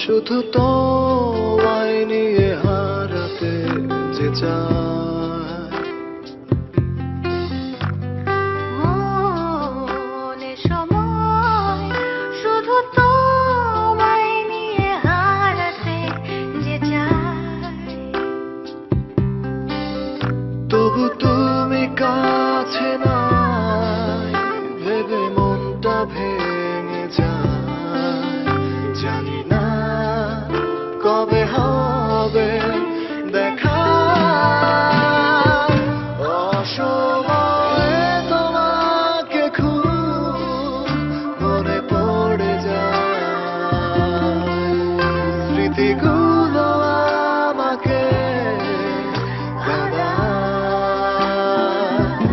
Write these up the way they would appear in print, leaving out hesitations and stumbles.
শুধু তোমায় নিয়ে হারাতে যে চায়। মনে সময় শুধু তোমায় নিয়ে হারাতে যে চায়। তবু তুমি কাছে নাই ভেবে মনটা ভেঙে যায়। জানি না কবে হবে দেখা। অসময়ে তোমাকে খুব মনে পড়ে যায়। স্মৃতিগুলো আমাকে কাঁদায়।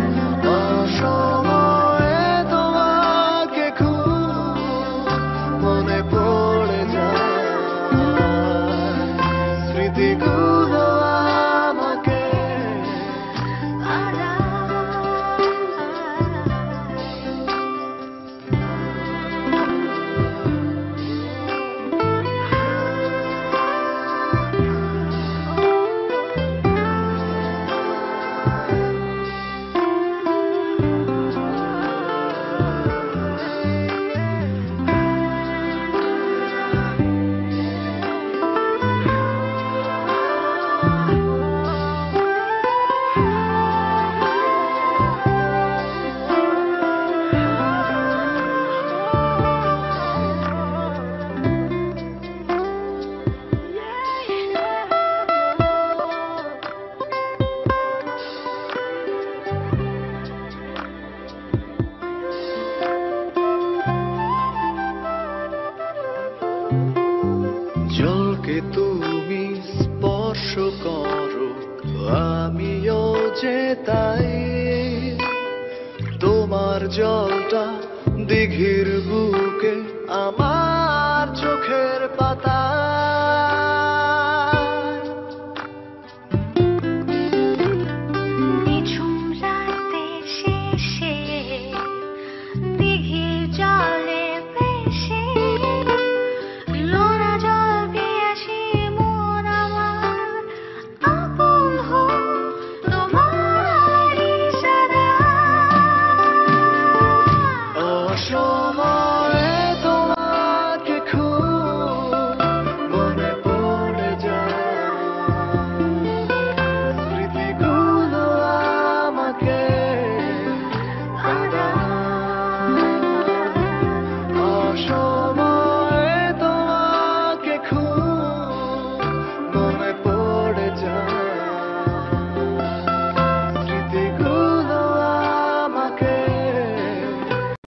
অসময়ে তোমাকে খুব মনে পড়ে যায়। স্মৃতিগুলো আমাকে জলকে তুমি স্পর্শ করো আমিও যে তাই। তোমার জলটা দিঘির বুকে আমার